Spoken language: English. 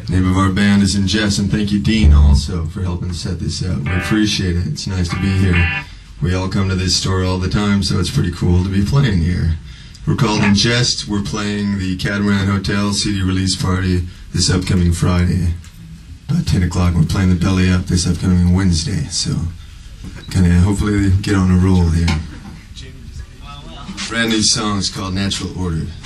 Name of our band is Injest, and thank you, Dean, also, for helping set this up. We appreciate it. It's nice to be here. We all come to this store all the time, so it's pretty cool to be playing here. We're called Injest. We're playing the Catamaran Hotel CD release party this upcoming Friday, about 10 o'clock. We're playing the Belly Up this upcoming Wednesday, so kind of hopefully get on a roll here. Brand new song is called Natural Order.